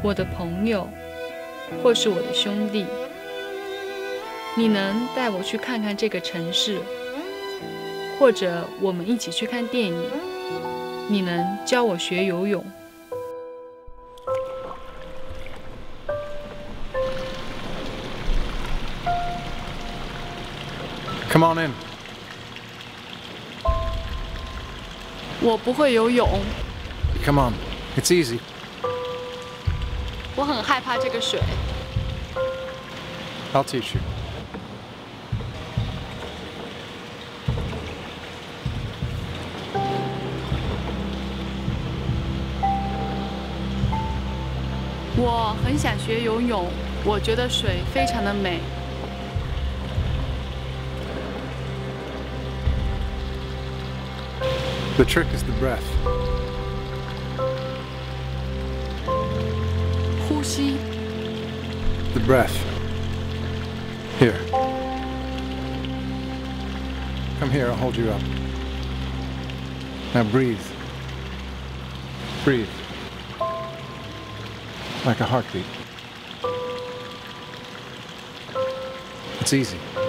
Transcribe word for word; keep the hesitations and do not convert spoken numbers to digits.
我的朋友，或是我的兄弟。你能带我去看看这个城市，或者我们一起去看电影。你能教我学游泳。 Come on in. 我不会游泳。 Come on, it's easy. 我很害怕这个水。 I'll teach you. 我很想学游泳，我觉得水非常的美。 The trick is the breath. 呼吸。 The breath. Here. Come here, I'll hold you up. Now breathe. Breathe. Like a heartbeat. It's easy.